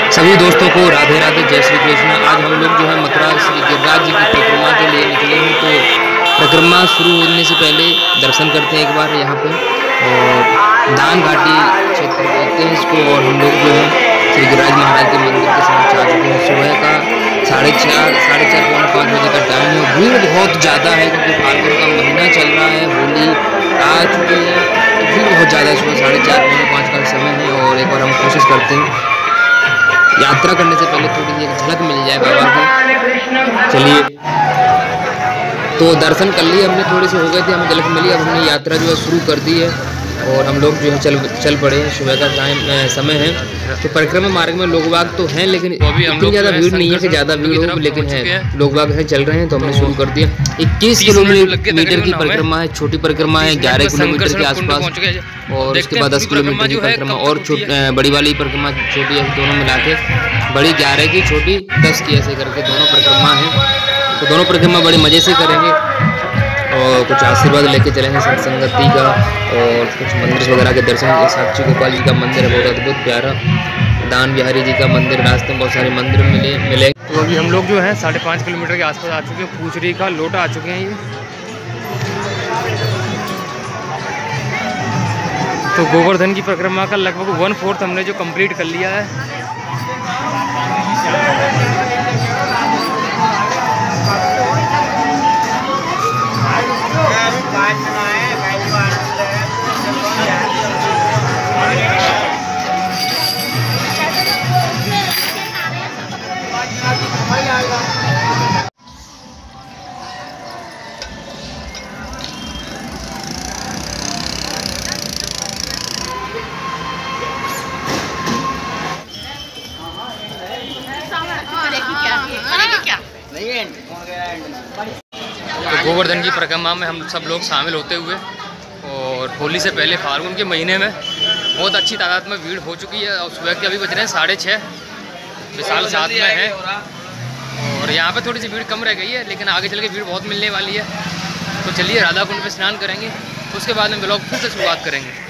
सभी दोस्तों को राधे राधे, जय श्री कृष्ण। आज हम लोग जो है मथुरा श्री गिरिराज जी की परिक्रमा के लिए निकले हैं। तो परिक्रमा शुरू होने से पहले दर्शन करते हैं एक बार यहाँ पे, और दान घाटी क्षेत्र बोलते हैं इसको। और हम लोग जो है श्री गिरिराज महाराज के मंदिर के सामने आ चुके हैं। सुबह का 4:30 पौने 5 बजे का टाइम है। भीड़ बहुत ज़्यादा है क्योंकि फाल्गुन का महीना चल रहा है, होली आ चुकी है, तो भीड़ बहुत ज़्यादा है। सुबह 4:30 पौने 5 का समय है। और एक बार हम कोशिश करते हैं यात्रा करने से पहले थोड़ी सी एक झलक मिल जाए बाबा की। चलिए, तो दर्शन कर लिए हमने, थोड़े से हो गए थे, हमें झलक मिली। अब हमने यात्रा जो है शुरू कर दी है और हम लोग जो है चल पड़े हैं। सुबह का समय है। तो परिक्रमा मार्ग में लोग बाग तो हैं, लेकिन इतनी ज़्यादा भीड़ नहीं है कि ज़्यादा भीड़ हो, लेकिन है लोग बाग हैं, चल रहे हैं। तो हमने शुरू कर दिया। 21 किलोमीटर की परिक्रमा है, छोटी परिक्रमा है 11 किलोमीटर के आसपास, और उसके बाद 10 किलोमीटर की परिक्रमा, और बड़ी वाली परिक्रमा छोटी है, दोनों मिला के बड़ी 11 की, छोटी 10 की, ऐसे करके दोनों परिक्रमा हैं। तो दोनों परिक्रमा बड़े मज़े से करेंगे और कुछ आशीर्वाद लेके चलेंगे संगति का, और कुछ मंदिर वगैरह के दर्शन। साक्षी गोपाल जी का मंदिर है, बहुत अद्भुत प्यारा। दान बिहारी जी का मंदिर, रास्ते में बहुत सारे मंदिर मिले। तो अभी हम लोग जो है 5.5 किलोमीटर के आसपास आ चुके हैं। पूछरी का लोटा आ चुके हैं ये। तो गोवर्धन की परिक्रमा का लगभग 1/4 हमने जो कंप्लीट कर लिया है। तो गोवर्धन की परिक्रमा में हम सब लोग शामिल होते हुए, और होली से पहले फाल्गुन के महीने में बहुत अच्छी तादाद में भीड़ हो चुकी है। और सुबह के अभी बज रहे हैं 6:30, विशाल साथ में है। और यहाँ पे थोड़ी सी भीड़ कम रह गई है, लेकिन आगे चल के भीड़ बहुत मिलने वाली है। तो चलिए राधा कुंड पे स्नान करेंगे, उसके बाद में ब्लॉग फिर से शुरुआत करेंगे।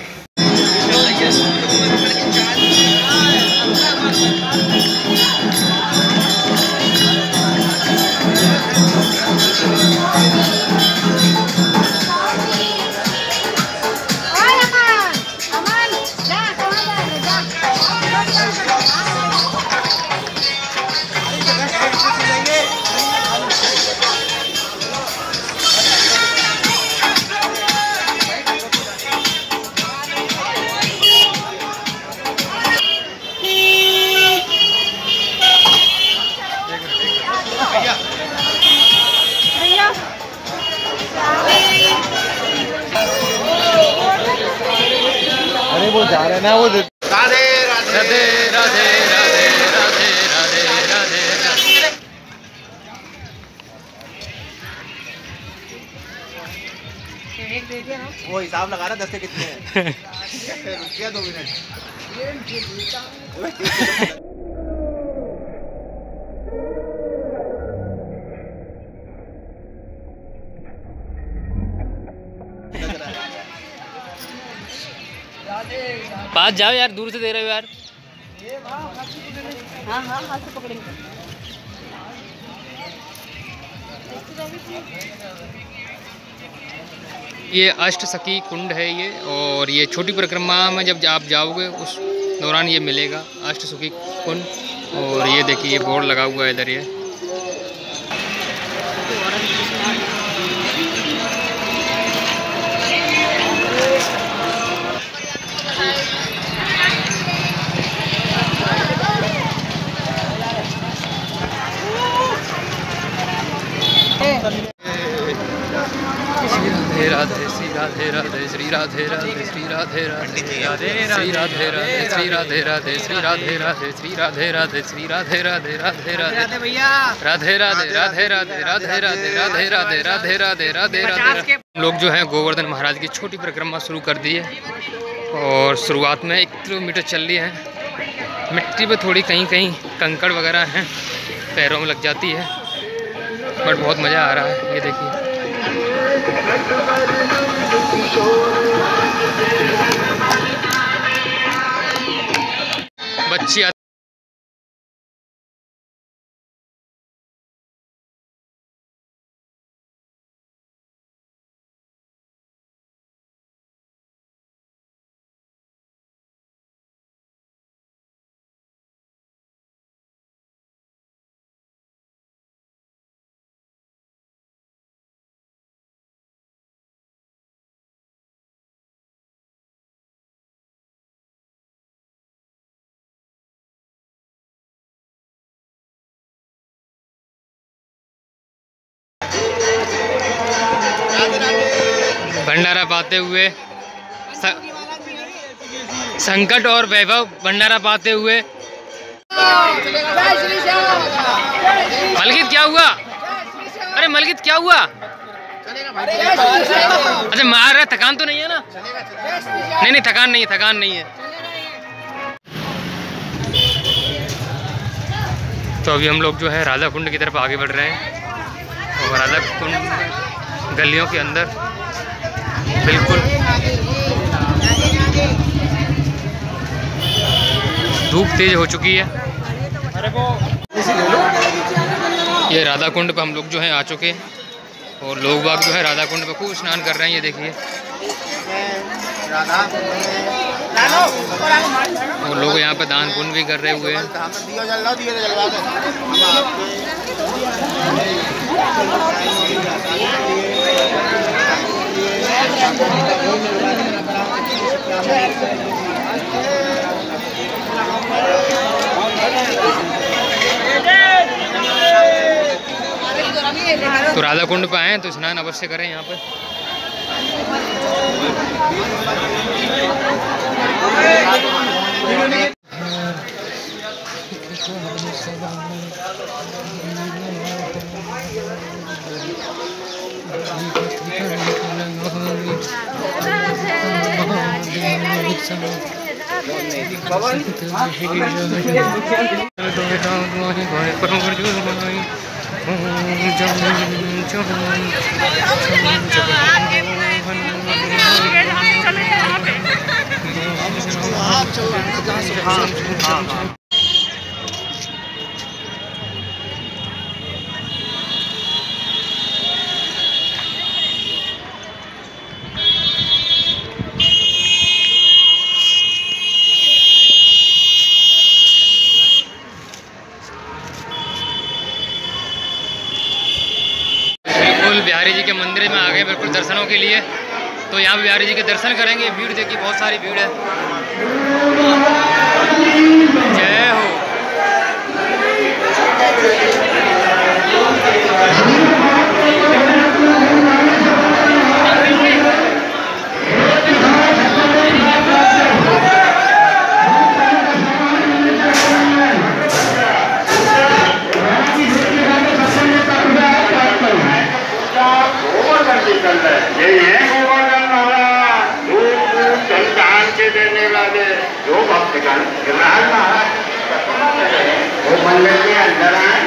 अरे वो जा रहे हैं ना, वो राधे राधे राधे राधे राधे राधे राधे राधे। वो हिसाब लगा रहा 10 के कितने हैं। रुकिए 2 मिनट। पास जाओ यार, दूर से दे रहे हो यार। हाँ हाँ, हाथ से पकड़ेंगे। ये अष्टसखी कुंड है ये, और ये छोटी परिक्रमा में जब आप जाओगे उस दौरान ये मिलेगा अष्टसखी कुंड। और ये देखिए ये बोर्ड लगा हुआ है इधर ये। राधे श्री राधे राधे श्री राधे राधे श्री राधे राधे राधे श्री राधे राधे श्री राधे राधे श्री राधे राधे श्री राधे राधे श्री राधे राधे राधे राधे भैया राधे राधे राधे राधे राधे राधे राधे राधे राधे राधे राधे राधे। लोग जो हैं गोवर्धन महाराज की छोटी परिक्रमा शुरू कर दी है, और शुरुआत में 1 किलोमीटर चल रही है। मिट्टी पे थोड़ी कहीं कहीं कंकड़ वगैरह हैं, पैरों में लग जाती है, बट बहुत मज़ा आ रहा है। ये देखिए बच्ची भंडारा पाते हुए संकट और वैभव भंडारा पाते हुए। मलकित क्या हुआ? अरे मलकित क्या हुआ? अच्छा मार रहा, थकान तो नहीं है ना? नहीं थकान नहीं है, थकान नहीं है। तो अभी हम लोग जो है राधा कुंड की तरफ आगे बढ़ रहे हैं और राधा कुंड गलियों के अंदर बिल्कुल धूप तेज हो चुकी है। ये राधा कुंड पर हम लोग जो है आ चुके हैं और लोग बाग जो है राधा कुंड पर खूब स्नान कर रहे हैं। ये देखिए और लोग यहाँ पे दान पुण्य भी कर रहे हुए हैं। तो राधा कुंड पे आए हैं तो स्नान अवश्य करें यहाँ पर। बिहारी जी के मंदिर में आ गए बिल्कुल दर्शनों के लिए। तो यहाँ बिहारी जी के दर्शन करेंगे। भीड़ देखिए, बहुत सारी भीड़ है। जय हो। देने वाले जो भक्तगण गिरिराज महाराज वो मंदिर के अंदर आए,